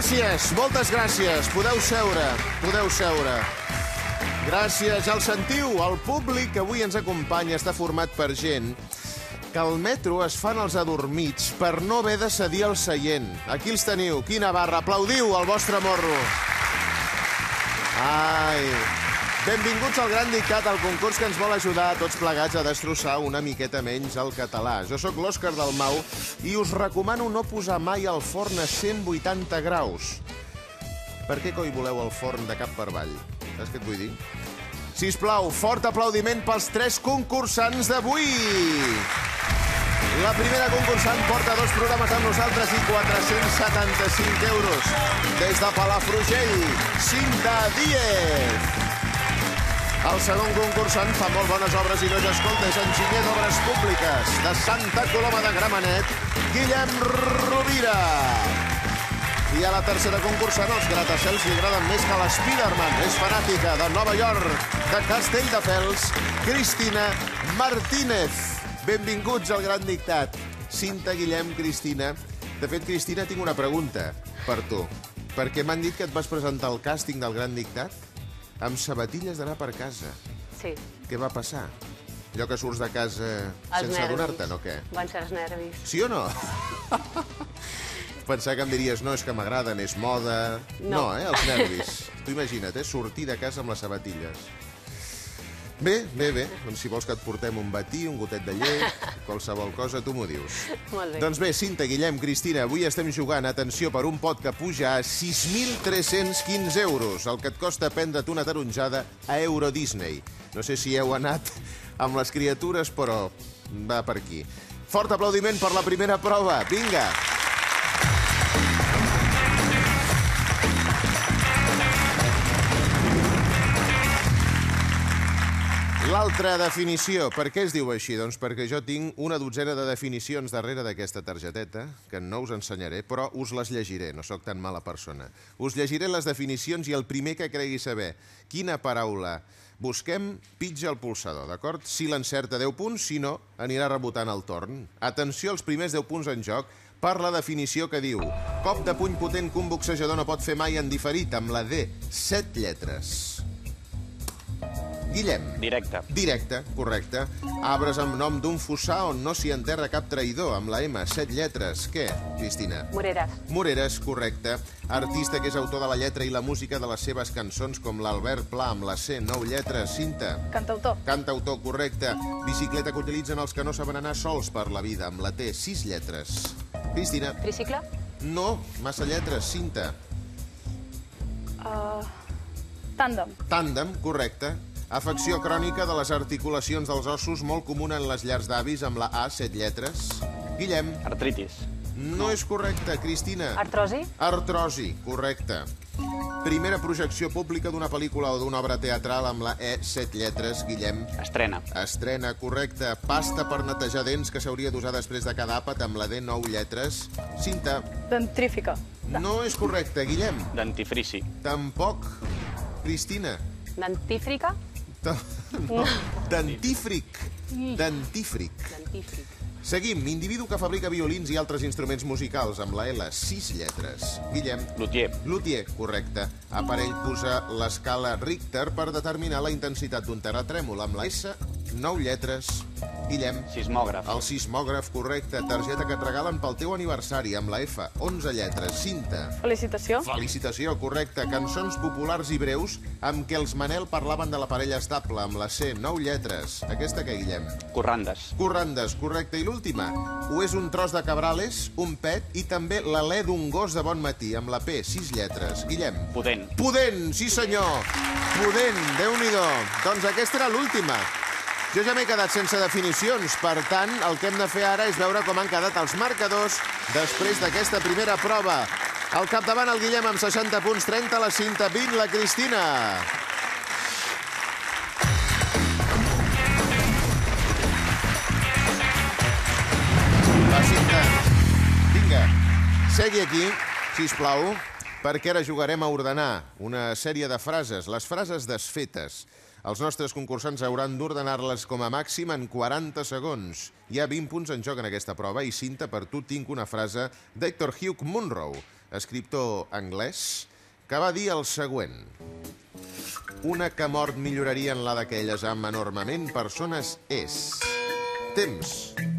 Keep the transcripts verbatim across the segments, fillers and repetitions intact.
Gràcies, moltes gràcies. Podeu seure, podeu seure. Gràcies, ja el sentiu. El públic que avui ens acompanya està format per gent que al metro es fan els adormits per no haver de cedir el seient. Aquí els teniu. Quina barra. Aplaudiu el vostre morro. Ai... Benvinguts al Gran Dictat, el concurs que ens vol ajudar a tots plegats a destrossar una miqueta menys el català. Jo sóc l'Òscar Dalmau i us recomano no posar mai el forn a cent vuitanta graus. Per què coi voleu el forn de cap per avall? Saps què et vull dir? Sisplau, fort aplaudiment pels tres concursants d'avui! La primera concursant porta dos programes amb nosaltres i quatre-cents setanta-cinc euros. Des de Palafrugell, Cinta Díez. El segon concursant fa molt bones obres i no ja escolta, és enginyer d'obres públiques de Santa Coloma de Gramenet, Guillem Rovira. I a la tercera concursant els gratacels li agraden més que l'Spiderman. És fanàtica de Nova York, de Castelldefels, Cristina Martínez. Benvinguts al Gran Dictat. Cinta, Guillem, Cristina. De fet, Cristina, tinc una pregunta per tu. Perquè m'han dit que et vas presentar al càsting del Gran Dictat amb sabatilles d'anar per casa. Sí. Què va passar? Allò que surts de casa sense adonar-te'n, o què? Van ser els nervis. Sí o no? Pensar que em diries, no, és que m'agraden, és moda... No, eh, els nervis. Tu imagina't, eh, sortir de casa amb les sabatilles. Bé, bé, bé. Doncs si vols que et portem un batí, un gotet de llet, qualsevol cosa, tu m'ho dius. Molt bé. Doncs bé, Cinta, Guillem, Cristina, avui estem jugant, atenció, per un pot que puja a sis mil tres-cents quinze euros, el que et costa prendre't una taronjada a Euro Disney. No sé si heu anat amb les criatures, però va per aquí. Fort aplaudiment per la primera prova. Vinga! L'altra definició. Per què es diu així? Doncs perquè jo tinc una dotzena de definicions darrere d'aquesta targeteta, que no us ensenyaré, però us les llegiré, no sóc tan mala persona. Us llegiré les definicions i el primer que cregui saber quina paraula busquem, pitja el pulsador, d'acord? Si l'encerta deu punts, si no, anirà rebotant el torn. Atenció als primers deu punts en joc per la definició que diu: cop de puny potent que un boxejador no pot fer mai en diferit, amb la D, set lletres. Guillem. Directe. Directe, correcte. Arbres amb nom d'un fossar on no s'hi enterra cap traïdor, amb la M, set lletres. Què, Cristina? Moreres. Moreres, correcte. Artista que és autor de la lletra i la música de les seves cançons, com l'Albert Pla, amb la C, nou lletres. Cinta. Cantautor. Cantautor, correcte. Bicicleta que utilitzen els que no saben anar sols per la vida, amb la T, sis lletres. Cristina. Tricicle. No, massa lletres. Cinta. Uh, tàndem. Tàndem, correcte. Afecció crònica de les articulacions dels ossos, molt comuna en les llars d'avis, amb la A, set lletres. Guillem. Artritis. No és correcte. Cristina. Artrosi. Artrosi, correcte. Primera projecció pública d'una pel·lícula o d'una obra teatral amb la E, set lletres. Guillem. Estrena. Estrena, correcte. Pasta per netejar dents que s'hauria d'usar després de cada àpat, amb la D, nou lletres. Cinta. Dentrífica. No és correcte. Guillem. Dentifrici. Tampoc. Cristina. Dentífrica. No. Dentífric. Dentífric. Dentífric. Seguim. Individu que fabrica violins i altres instruments musicals, amb la L, sis lletres. Guillem. Luthier. Luthier, correcte. Aparell que usa l'escala Richter per determinar la intensitat d'un terratrèmol, amb la S, nou lletres. Guillem. Sismògraf. El sismògraf, correcte. Targeta que et regalen pel teu aniversari, amb la F, onze lletres. Cinta. Felicitació. Felicitació, correcte. Cançons populars i breus amb què els Manel parlaven de la parella estable, amb la C, nou lletres. Aquesta què, Guillem? Corrandes. Corrandes, correcte. I l'última. Ho és un tros de cabrales, un pet i també l'alè d'un gos de bon matí, amb la P, sis lletres. Guillem. Pudent. Pudent, sí senyor. Pudent, Déu-n'hi-do. Doncs aquesta era l'última. Jo ja m'he quedat sense definicions, per tant, el que hem de fer ara és veure com han quedat els marcadors després d'aquesta primera prova. Al capdavant el Guillem amb seixanta punts, trenta la Cinta, vint la Cristina. Va, Cinta. Vinga, segui aquí, sisplau, perquè ara jugarem a ordenar una sèrie de frases, les frases desfetes. Els nostres concursants hauran d'ordenar-les com a màxim en quaranta segons. Hi ha vint punts en joc en aquesta prova i, Cinta, per tu tinc una frase d'Hector Hugh Munro. escriptor anglès, que va dir el següent. Una que mort milloraria en la d'aquelles amb enormement persones és... Temps.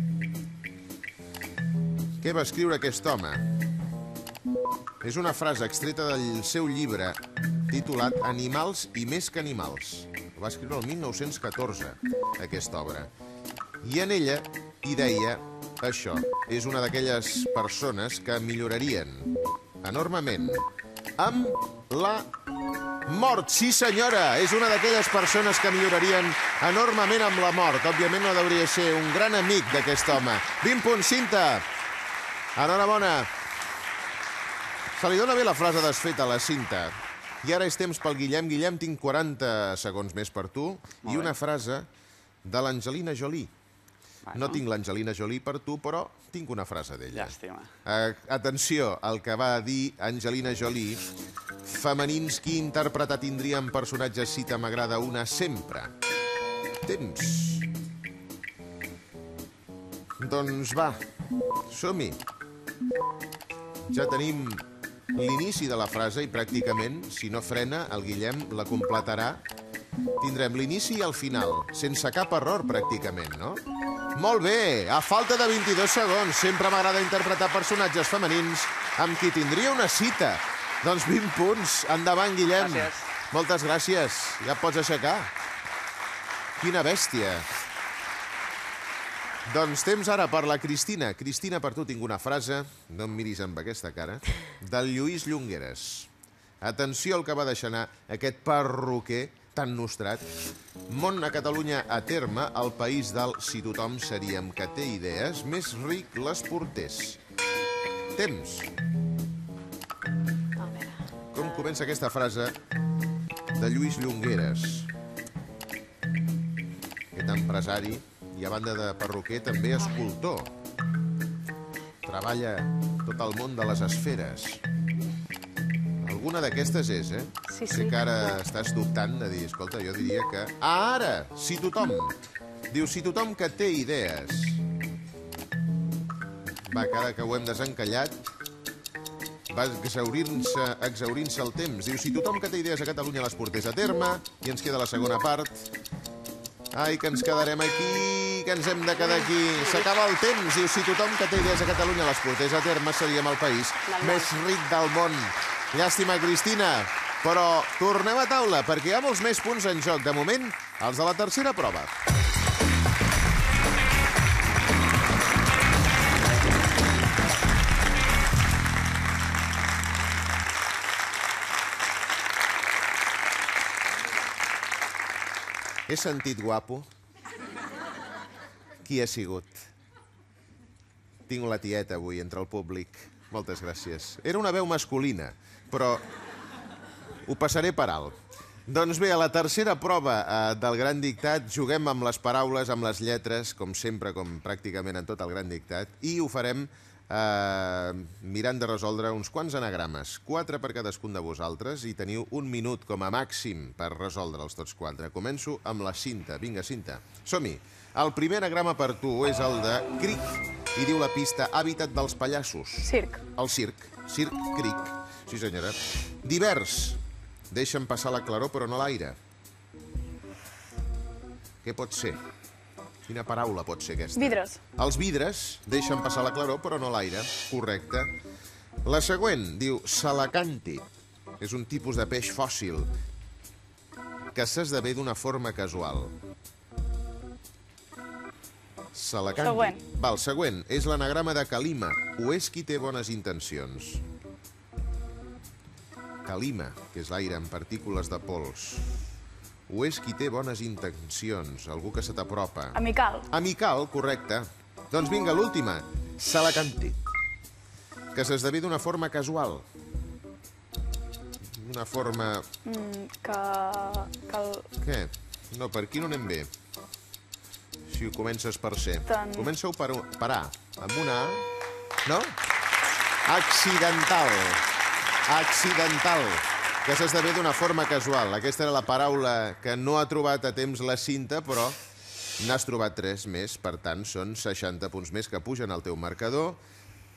Què va escriure aquest home? És una frase extreta del seu llibre titulat Animals i més que animals. Va escriure el mil nou-cents catorze, aquesta obra. I en ella hi deia això. És una d'aquelles persones que millorarien enormement amb la mort. Sí, senyora, és una d'aquelles persones que millorarien enormement amb la mort. Òbviament no hauria de ser un gran amic d'aquest home. vint punts, Cinta. Enhorabona. Se li dona bé la frase desfeta a la Cinta. I ara és temps pel Guillem. Guillem, tinc quaranta segons més per tu. I una frase de l'Angelina Jolie. No tinc l'Angelina Jolie per tu, però tinc una frase d'ella. Llàstima. Atenció al que va dir Angelina Jolie. Femenins, qui interpretar tindrien personatges cita m'agrada una sempre. Temps. Doncs va, som-hi. Ja tenim l'inici de la frase i pràcticament, si no frena, el Guillem la completarà. Tindrem l'inici i el final, sense cap error pràcticament, no? Molt bé, a falta de vint-i-dos segons, sempre m'agrada interpretar personatges femenins amb qui tindria una cita. Doncs vint punts. Endavant, Guillem. Gràcies. Moltes gràcies. Ja et pots aixecar. Quina bèstia. Doncs temps ara per la Cristina. Cristina, per tu tinc una frase, no em miris amb aquesta cara, del Lluís Llongueras. Atenció al que va deixar anar aquest perruquer tan nostrat. Món a Catalunya a terme, el país del si tothom seríem que té idees, més ric les portés. Temps. Com comença aquesta frase de Lluís Llongueras? Aquest empresari i a banda de perruquer també escultor. Treballa tot el món de les esferes. Alguna d'aquestes és, eh? Sí, sí. Sé que ara estàs dubtant de dir, escolta, jo diria que... Ah, ara! Si tothom! Diu, si tothom que té idees. Va, que ara que ho hem desencallat, va exaurint-se exaurint-se el temps. Diu, si tothom que té idees a Catalunya les portés a terme, i ens queda la segona part. Ai, que ens quedarem aquí, que ens hem de quedar aquí. S'acaba el temps. Diu, si tothom que té idees a Catalunya les portés a terme, seríem el país més ric del món. Llàstima, Cristina, però tornem a taula, perquè hi ha molts més punts en joc. De moment, els de la tercera prova. He sentit guapo? Qui ha sigut? Tinc la tieta avui entre el públic. Moltes gràcies. Era una veu masculina, però ho passaré per alt. Doncs bé, a la tercera prova eh, del Gran Dictat juguem amb les paraules, amb les lletres, com sempre, com pràcticament en tot el Gran Dictat, i ho farem eh, mirant de resoldre uns quants anagrames, quatre per cadascun de vosaltres, i teniu un minut com a màxim per resoldre'ls tots quatre. Començo amb la Cinta. Vinga, Cinta, som-hi. El primer anagrama per tu és el de cric, i diu la pista hàbitat dels pallassos. Circ. El circ. Circ, cric. Sí, senyora. Divers. Deixa'm passar la claror, però no l'aire. Què pot ser? Quina paraula pot ser aquesta? Vidres. Els vidres. Deixa'm passar la claror, però no l'aire. Correcte. La següent diu salacanti. És un tipus de peix fòssil que s'esdevé d'una forma casual. Salacanti. Següent. Val, següent. És l'anagrama de Calima. Ho és qui té bones intencions. Calima, que és l'aire amb partícules de pols. Ho és qui té bones intencions. Algú que se t'apropa. Amical. Amical, correcte. Doncs vinga, l'última. Salacanti. Que s'esdevé d'una forma casual. Una forma... Mm, que... que el... Què? No, per aquí no anem bé. Si ho comences per ser. Tant. Comença-ho per parar. Amb una A. No? Accidental. Accidental. Que s'esdevé d'una forma casual. Aquesta era la paraula que no ha trobat a temps la Cinta, però n'has trobat tres més. Per tant, són seixanta punts més que pugen al teu marcador.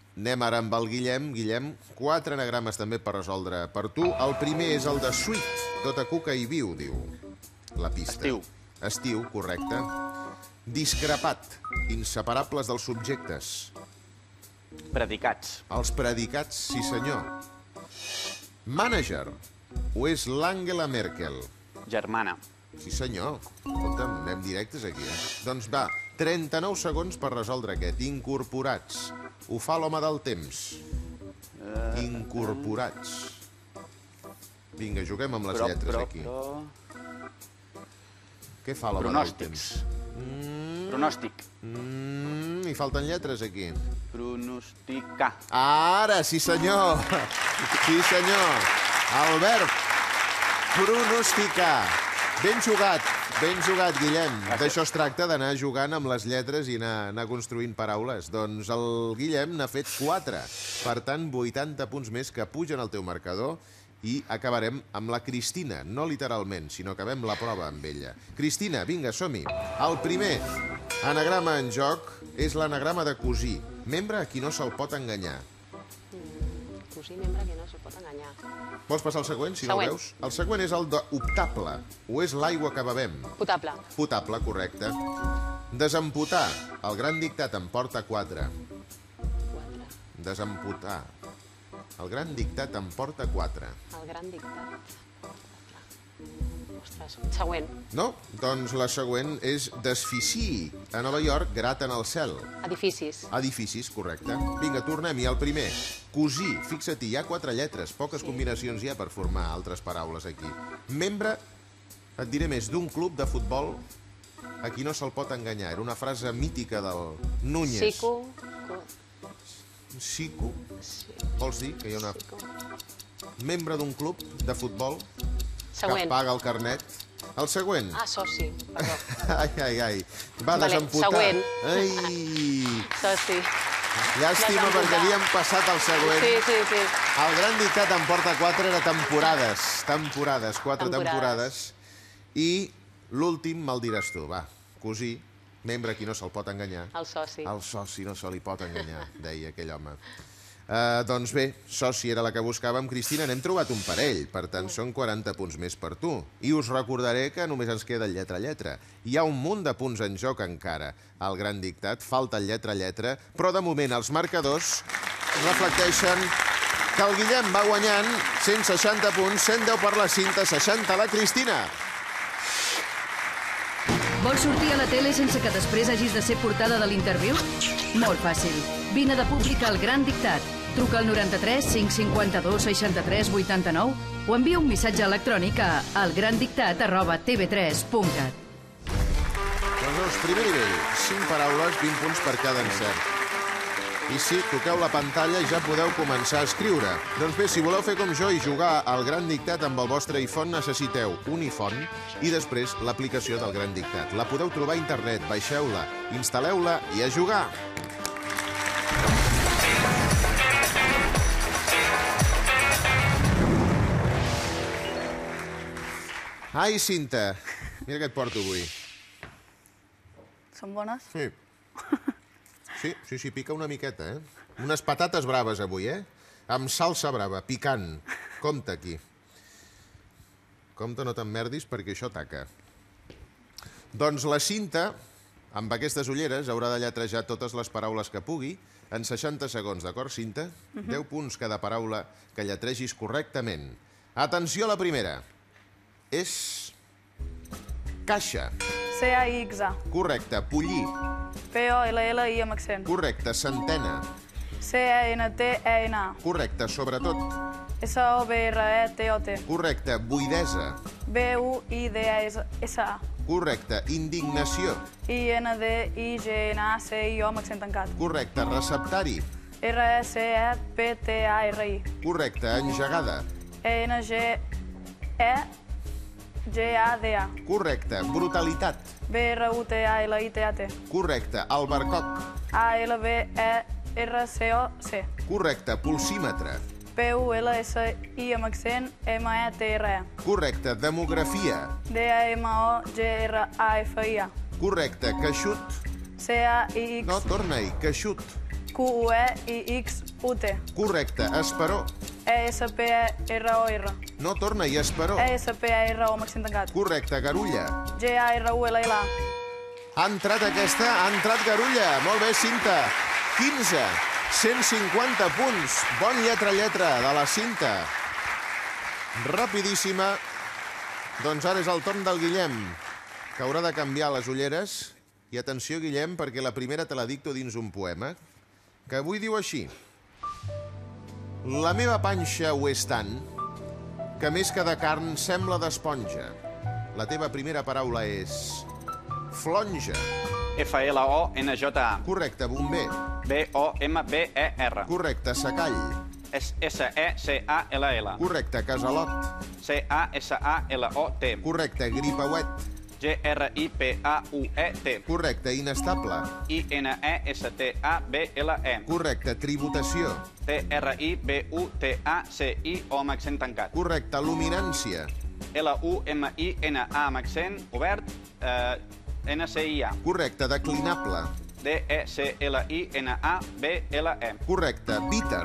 Anem ara amb el Guillem. Guillem, quatre anagrames també per resoldre per tu. El primer és el de sweet, tota cuca i viu, diu la pista. Estiu. Estiu, correcte. Discrepat, inseparables dels subjectes. Predicats. Els predicats, sí senyor. Mànager, o és l'Angela Merkel? Germana. Sí senyor. Escolta'm, anem directes aquí, eh? Doncs va, trenta-nou segons per resoldre aquest. Incorporats. Ho fa l'home del temps. Incorporats. Vinga, juguem amb les Però, lletres però, aquí. però... Què fa l'home del temps? Pronòstics. Pronòstic. Mm, hi falten lletres aquí. Pronosticar. Ara, sí senyor. Sí senyor. El verb pronosticar. Ben jugat, ben jugat, Guillem. D'això es tracta, d'anar jugant amb les lletres i anar, anar construint paraules. Doncs el Guillem n'ha fet quatre. Per tant, vuitanta punts més que pugen al teu marcador i acabarem amb la Cristina. No literalment, sinó que acabem la prova amb ella. Cristina, vinga, som-hi. El primer anagrama en joc és l'anagrama de cosí. Membre a qui no se'l pot enganyar. Cosí, membre que no se'l pot enganyar. Vols passar al següent, si no Següent. el veus? El següent és el d'optable, o és l'aigua que bevem. Potable. Potable, correcte. Desemputar. El gran dictat en porta quatre. Quatre. Desemputar. El gran dictat en porta quatre. El gran dictat. Ostres, següent. No? Doncs la següent és desfici. A Nova York graten el cel. Edificis. Edificis, correcte. Vinga, tornem-hi. El primer, cosí. Fixa-t'hi, hi ha quatre lletres. Poques combinacions hi ha per formar altres paraules aquí. Membre, et diré més, d'un club de futbol a qui no se'l pot enganyar. Era una frase mítica del Núñez. Sico. Sico. Sí. Vols dir que hi ha una... Sico. Membre d'un club de futbol Següent. que paga el carnet. El següent. Ah, soci. Perdó. Ai, ai, ai. Va, Vale, desemputar. següent. Ai... Soci. Llàstima Desemputar. perquè havíem passat al següent. Sí, sí, sí. El gran dictat en porta quatre era temporades. Temporades, quatre temporades. Temporades. I l'últim me'l diràs tu, va. Cosí, membre a qui no se'l pot enganyar. El soci. El soci no se li pot enganyar, deia aquell home. Uh, doncs bé, soci era la que buscàvem. Cristina, n'hem trobat un parell, per tant són quaranta punts més per tu. I us recordaré que només ens queda el lletra a lletra. Hi ha un munt de punts en joc encara. Al gran dictat falta el lletra a lletra, però de moment els marcadors reflecteixen que el Guillem va guanyant cent seixanta punts, cent deu per la Cinta, seixanta la Cristina. Vols sortir a la tele sense que després hagis de ser portada de l'interviu? Molt fàcil. Vine de públic al Gran Dictat. Truca al noranta-tres cinc cinquanta-dos seixanta-tres vuitanta-nou o envia un missatge electrònic a elgrandictat arroba t v tres punt cat. Doncs veus, primer nivell, cinc paraules, vint punts per cada encert. I si toqueu la pantalla ja podeu començar a escriure. Doncs bé, si voleu fer com jo i jugar al Gran Dictat amb el vostre iPhone, necessiteu un iPhone i després l'aplicació del Gran Dictat. La podeu trobar a internet, baixeu-la, instal·leu-la i a jugar! Ai, Cinta, mira què et porto avui. Són bones? Sí. Sí, sí, sí, pica una miqueta, eh? Unes patates braves avui, eh? Amb salsa brava, picant. Compte aquí. Compte, no t'emmerdis, perquè això taca. Doncs la Cinta, amb aquestes ulleres, haurà de lletrejar totes les paraules que pugui en seixanta segons, d'acord, Cinta? deu punts cada paraula que lletregis correctament. Atenció a la primera. És... caixa. C A I X A. Correcte. Pollí. P O L L I amb accent. Correcte. Centena. C E N T E N A. Correcte. Sobretot. S O B R E T O T. Correcte. Buidesa. B U I D A S A. Correcte. Indignació. I N D I G N A C I O amb accent tancat. Correcte. Receptari. R E C E P T A R I. Correcte. Engegada. E N G E G A D A. Correcte. Brutalitat. B R U T A L I T A T. Correcte. Albercoc. A L B E R C O C. Correcte. Pulsímetre. P U L S I amb accent M E T R E. Correcte. Demografia. D A M O G R A F I A. Correcte. Queixut. C A I No, X torna-hi. Queixut. Q Q U E I X U T. Correcte. Esperó. E S P E R O R. No, torna, i esperó. E S P E R O amb accent tancat. Correcte. Garulla. G A R U L L A. Ha entrat aquesta, ha entrat Garulla. Molt bé, Cinta. quinze. cent cinquanta punts. Bon lletra-lletra de la Cinta. Rapidíssima. Doncs ara és el torn del Guillem, que haurà de canviar les ulleres. I atenció, Guillem, perquè la primera te la dicto dins un poema, que avui diu així. La meva panxa ho és tant, que més que de carn sembla d'esponja. La teva primera paraula és... flonja. F L O N J A. Correcte. Bomber. B O M B E R. Correcte. Secall. S E C A L L. Correcte. Casalot. C A S A L O T. Correcte. Gripauet. G R I P A U E T. Correcte. Inestable. I N E S T A B L E. Correcte. Tributació. T R I B U T A C I O amb accent tancat. Correcte. Luminància. L U M I N A amb accent obert, eh, N C I A. Correcte. Declinable. D E C L I N A B L E. Correcte. Bitter.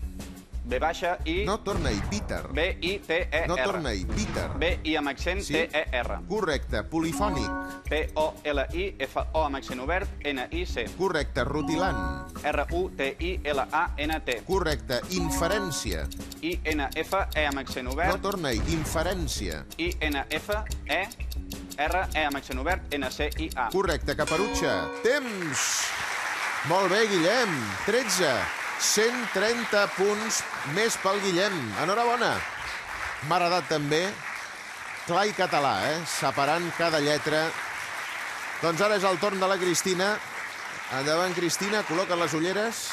B baixa I... No, torna-hi. Bitter. B I T E R. No, torna-hi. Bitter. B I amb accent Sí. T E R. Correcte. Polifònic. P O L I F O amb accent obert, N I C. Correcte. Rutilant. R U T I L A N T. Correcte. Inferència. I N F E amb accent No, obert, torna-hi. Inferència. I N F E R E amb accent obert, N C I A. Correcte. Caperutxa. Temps. Molt bé, Guillem. tretze. cent trenta punts més pel Guillem. Enhorabona. M'ha agradat també. Clar i català, eh? Separant cada lletra. Doncs ara és el torn de la Cristina. Endavant, Cristina. Col·loca les ulleres.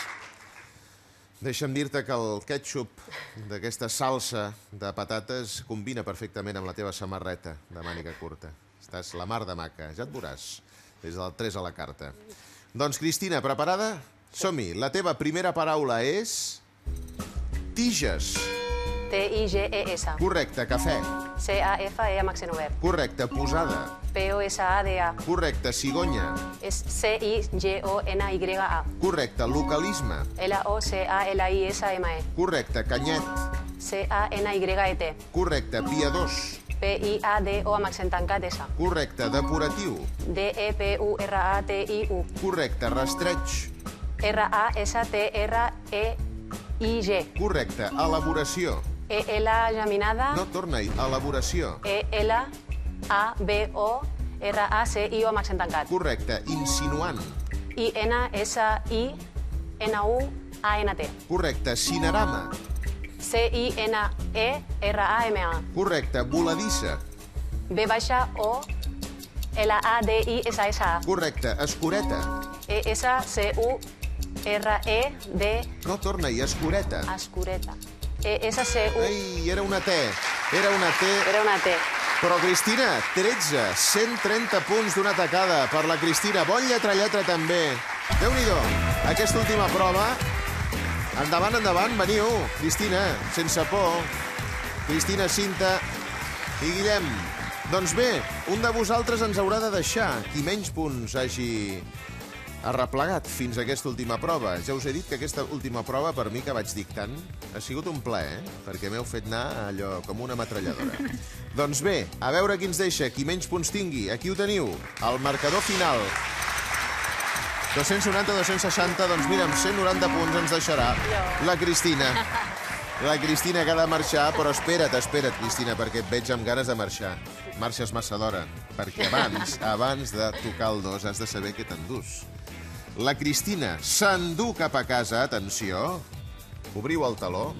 Deixa'm dir-te que el ketchup d'aquesta salsa de patates combina perfectament amb la teva samarreta de màniga curta. Estàs la mar de maca. Ja et veuràs. Des del tres a la carta. Doncs, Cristina, preparada? Som-hi. La teva primera paraula és... tiges. T I G E S. Correcte. Cafè. C A F E amb accent obert. Correcte. Posada. P O S A D A. Correcte. Cigonya. És C I G O N Y A. Correcte. Localisme. L O C A L I S M E. Correcte. Canyet. C A N Y E T. Correcte. Piadós. P I A D O amb accent tancat S. Correcte. Depuratiu. D E P U R A T I U. Correcte. Rastreig. R A S T R E I G. Correcte. Elaboració. E L geminada. No, torna-hi. Elaboració. E L A B O R A C I O amb accent tancat. Correcte. Insinuant. I N S I N U A N T. Correcte. Cinerama. C I N E R A M A. Correcte. Voladissa. B baixa O L A D I S S A. Correcte. Escureta. E S C U R E D. No, torna-hi. Escureta. Escureta. E S C U. Ai, era una T. Era una T. Era una T. Però, Cristina, tretze. cent trenta punts d'una tacada per la Cristina. Bon lletra-lletra, també. Déu-n'hi-do. Aquesta última prova. Endavant, endavant, veniu. Cristina, sense por. Cristina, Cinta i Guillem. Doncs bé, un de vosaltres ens haurà de deixar. Qui menys punts hagi arreplegat fins a aquesta última prova. Ja us he dit que aquesta última prova, per mi, que vaig dictant, ha sigut un plaer, eh? Perquè m'heu fet anar allò com una metralladora. Doncs bé, a veure qui ens deixa, qui menys punts tingui. Aquí ho teniu, el marcador final. dos-cents noranta a dos-cents seixanta, doncs mira, amb cent noranta punts ens deixarà la Cristina. La Cristina que ha de marxar, però espera't, espera't, Cristina, perquè et veig amb ganes de marxar. Marxes massa d'hora, perquè abans, abans de tocar el dos has de saber què t'endús. La Cristina s'endú cap a casa, atenció. Obriu el taló.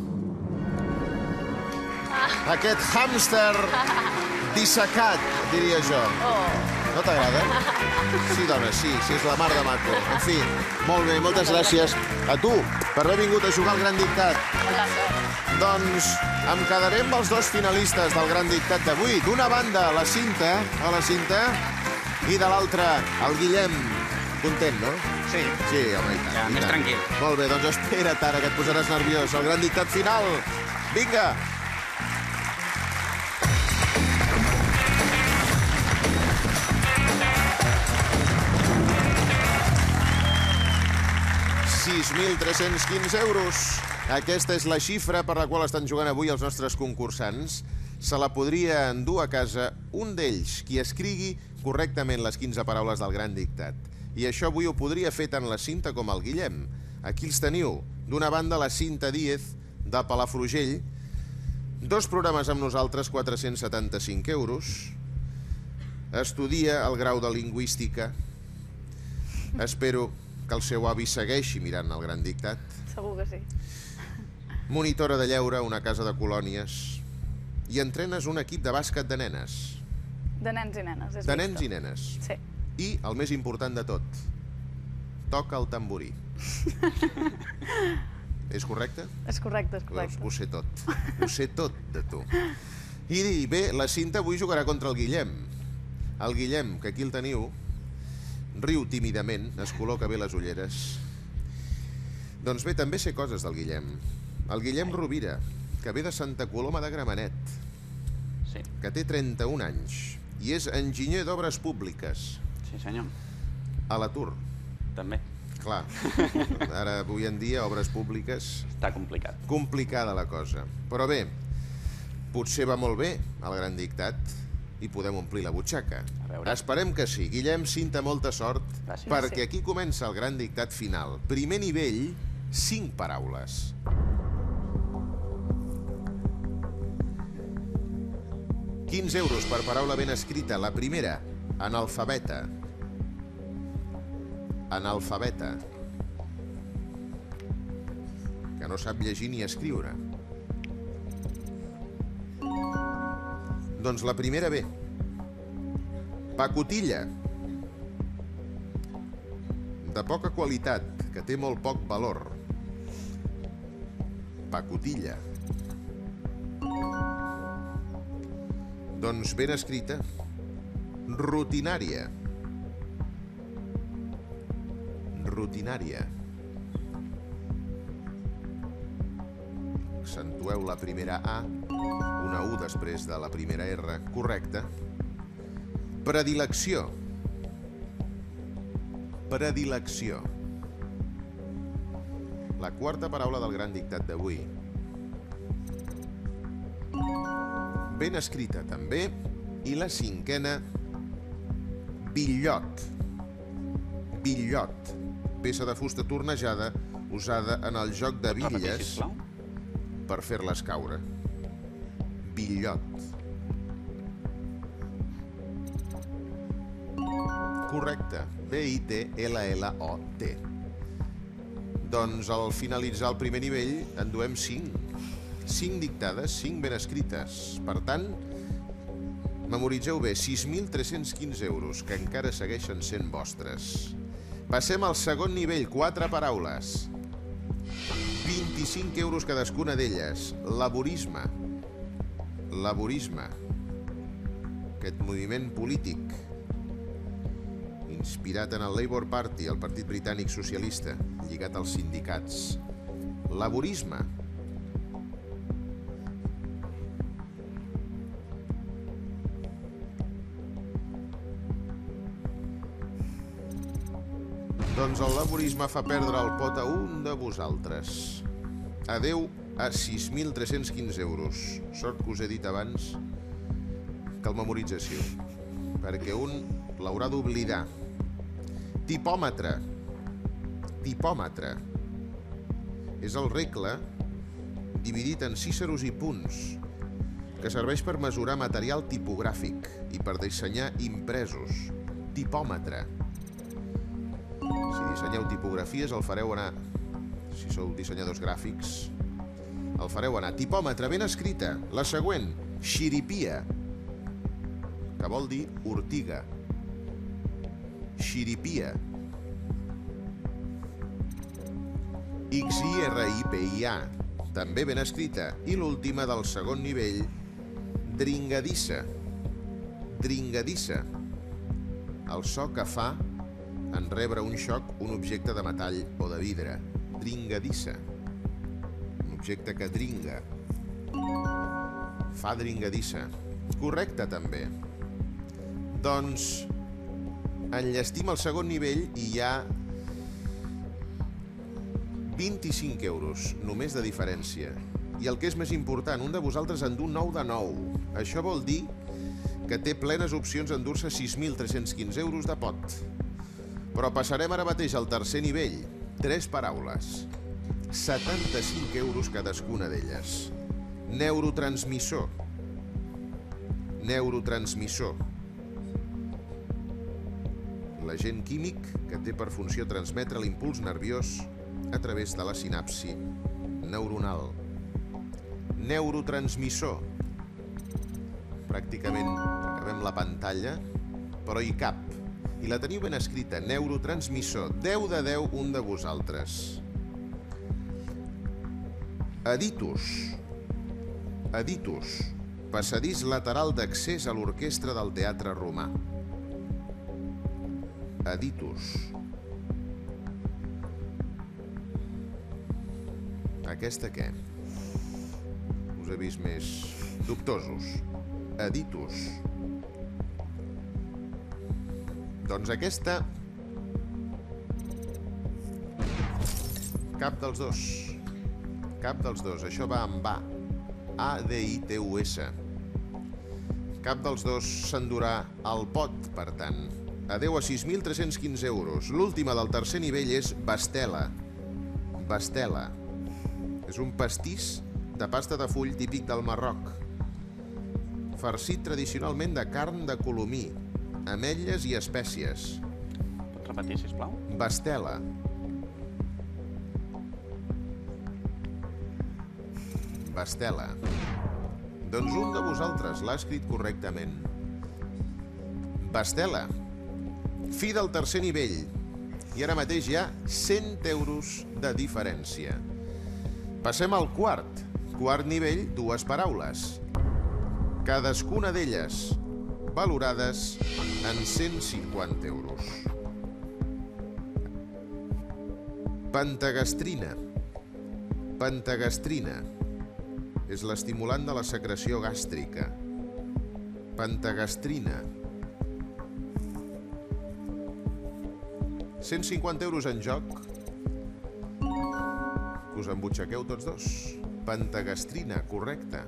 Aquest hàmster dissecat, diria jo. No t'agrada? Sí, dona, sí, sí, és la mar de maco. En fi, molt bé, moltes gràcies a tu per haver vingut a jugar al Gran Dictat. Doncs em quedaré amb els dos finalistes del Gran Dictat d'avui. D'una banda, la Cinta, a la Cinta, i de l'altra, el Guillem. Content, no? Sí. Sí, home, i tant. Ja, i més tant. tranquil. Molt bé, doncs espera't ara, que et posaràs nerviós. El Gran Dictat final. Vinga! Si mil tres-cents quinze euros. Aquesta és la xifra per la qual estan jugant avui els nostres concursants. Se la podria endur a casa un d'ells, qui escrigui correctament les quinze paraules del gran dictat. I això avui ho podria fer tant la Cinta com el Guillem. Aquí els teniu. D'una banda, la Cinta Díez, de Palafrugell. Dos programes amb nosaltres, quatre-cents setanta-cinc euros. Estudia el grau de lingüística. Espero que el seu avi segueixi mirant el gran dictat. Segur que sí. Monitora de lleure, una casa de colònies. I entrenes un equip de bàsquet de nenes. De nens i nenes, és De nens i nenes. Sí. I, el més important de tot, toca el tamborí. És correcte? És correcte, és Doncs correcte. ho sé tot. Ho sé tot de tu. I bé, la Cinta avui jugarà contra el Guillem. El Guillem, que aquí el teniu, riu tímidament, es col·loca bé les ulleres. Doncs bé, també sé coses del Guillem. El Guillem Rovira, que ve de Santa Coloma de Gramenet, Sí, que té trenta-un anys i és enginyer d'obres públiques. sí senyor. A l'atur. També. Clar, ara avui en dia obres públiques, Està complicat. complicada la cosa. Però bé, potser va molt bé el gran dictat i podem omplir la butxaca. A veure. Esperem que sí. Guillem, Cinta, molta sort, Gràcies. perquè aquí comença el gran dictat final. Primer nivell, cinc paraules. quinze euros per paraula ben escrita. La primera, analfabeta. Analfabeta. Que no sap llegir ni escriure. Doncs la primera bé. Pacotilla. De poca qualitat, que té molt poc valor. Pacotilla. Doncs ben escrita. Rutinària. Rutinària. Accentueu la primera A, una U després de la primera R, correcte. Predilecció. Predilecció. La quarta paraula del gran dictat d'avui. Ben escrita, també. I la cinquena, bitllot. Bitllot. Peça de fusta tornejada usada en el joc de Repetir, bitlles sisplau. per fer-les caure. Bitllot. Correcte. B I T L L O T. Doncs al finalitzar el primer nivell en duem cinc. cinc dictades, cinc ben escrites. Per tant, memoritzeu bé, sis mil tres-cents quinze euros, que encara segueixen sent vostres. Passem al segon nivell, quatre paraules. vint-i-cinc euros cadascuna d'elles. Laborisme. Laborisme. Aquest moviment polític inspirat en el Labour Party, el partit britànic socialista, lligat als sindicats. Laborisme. Doncs el laborisme fa perdre el pot a un de vosaltres. Adeu a sis mil tres-cents quinze euros. Sort que us he dit abans que el memorització, perquè un l'haurà d'oblidar. Tipòmetre. Tipòmetre. És el regle dividit en cíceros i punts, que serveix per mesurar material tipogràfic i per dissenyar impresos. Tipòmetre. Si dissenyeu tipografies, el fareu anar. Si sou dissenyadors gràfics, el fareu anar. Tipòmetre, ben escrita. La següent, xiripia, que vol dir ortiga. Xiripia. X I R I P I A, també ben escrita. I l'última del segon nivell, dringadissa. Dringadissa. El so que fa en rebre un xoc un objecte de metall o de vidre. Dringadissa. Un objecte que dringa. Fa dringadissa. Correcte, també. Doncs enllestim el segon nivell i hi ha vint-i-cinc euros, només de diferència. I el que és més important, un de vosaltres en du nou de nou. Això vol dir que té plenes opcions d'endur-se sis mil tres-cents quinze euros de pot. Però passarem ara mateix al tercer nivell. Tres paraules. setanta-cinc euros cadascuna d'elles. Neurotransmissor. Neurotransmissor. L'agent químic que té per funció transmetre l'impuls nerviós a través de la sinapsi neuronal. Neurotransmissor. Pràcticament acabem la pantalla, però hi cap. I la teniu ben escrita, neurotransmissor. deu de deu, un de vosaltres. Editus. Editus. Passadís lateral d'accés a l'orquestra del Teatre Romà. Editus. Aquesta què? Us he vist més dubtosos. Editus. Doncs aquesta... Cap dels dos. Cap dels dos. Això va amb A. A, D, I, T, U, S. Cap dels dos s'endurà al pot, per tant. Adeu a sis mil tres-cents quinze euros. L'última del tercer nivell és Bastela. Bastela. És un pastís de pasta de full típic del Marroc. Farcit tradicionalment de carn de colomí, ametlles i espècies. Pots repetir, sisplau? Bastela. Bastela. Doncs un de vosaltres l'ha escrit correctament. Bastela. Fi del tercer nivell. I ara mateix hi ha cent euros de diferència. Passem al quart. Quart nivell, dues paraules. Cadascuna d'elles valorades en cent cinquanta euros. Pentagastrina. Pentagastrina. És l'estimulant de la secreció gàstrica. Pentagastrina. cent cinquanta euros en joc. Us embutxaqueu tots dos. Pentagastrina, correcte.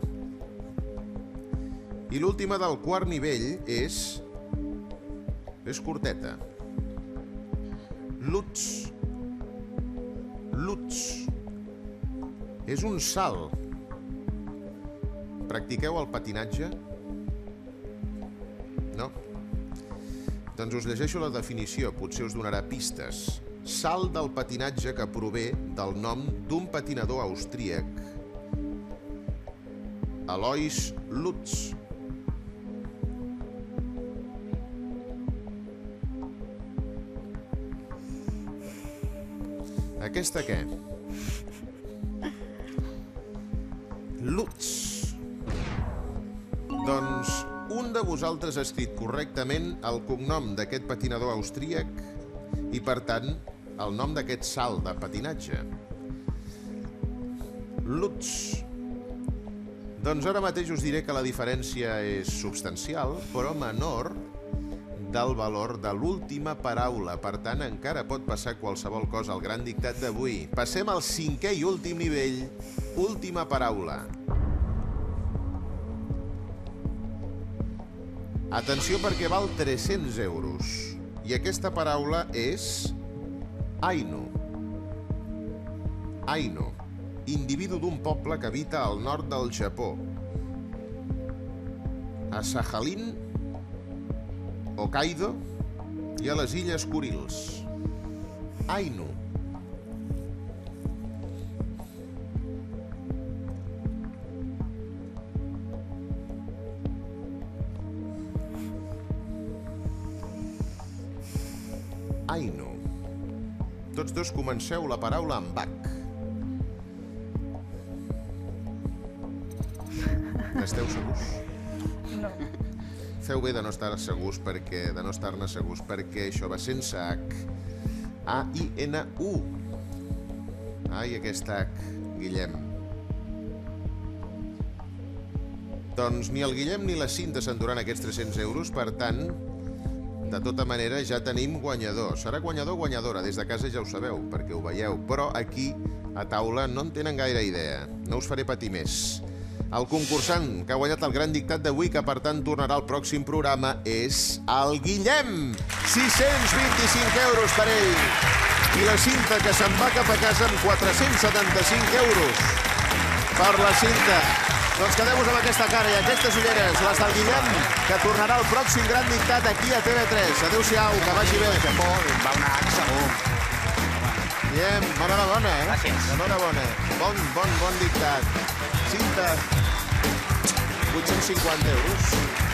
I l'última del quart nivell és... és curteta. Lutz. Lutz. És un salt. Practiqueu el patinatge? No? Doncs us llegeixo la definició, potser us donarà pistes. Salt del patinatge que prové del nom d'un patinador austríac, Alois Lutz. Aquesta què? Lutz. Doncs un de vosaltres ha escrit correctament el cognom d'aquest patinador austríac i, per tant, el nom d'aquest salt de patinatge. Lutz. Doncs ara mateix us diré que la diferència és substancial, però menor del valor de l'última paraula. Per tant, encara pot passar qualsevol cosa al gran dictat d'avui. Passem al cinquè i últim nivell. Última paraula. Atenció perquè val tres-cents euros. I aquesta paraula és Ainu. Ainu. Individu d'un poble que habita al nord del Japó. A Sakhalin, Hokkaido i a les Illes Kurils. Ainu. Ainu. Tots dos comenceu la paraula amb H. Esteu segurs? No. Feu bé de no estar segurs perquè de no estar-ne segurs perquè això va sense H. A I N U. Ai, aquesta H, Guillem. Doncs ni el Guillem ni la Cinta s'enduran aquests tres-cents euros, per tant, De tota manera, ja tenim guanyador. Serà guanyador o guanyadora, des de casa ja ho sabeu, perquè ho veieu. Però aquí, a taula, no en tenen gaire idea. No us faré patir més. El concursant que ha guanyat el gran dictat d'avui, que per tant tornarà al pròxim programa, és el Guillem. sis-cents vint-i-cinc euros per ell. I la Cinta, que se'n va cap a casa amb quatre-cents setanta-cinc euros. Per la Cinta. Doncs quedem-vos amb aquesta cara i aquestes ulleres, les del Guillem, que tornarà al pròxim gran dictat aquí a T V tres. Adéu-siau, que vagi bé. Va una H segur. Guillem, enhorabona, eh? Gràcies. Enhorabona. Bon, bon, bon dictat. Cinta, vuit-cents cinquanta euros.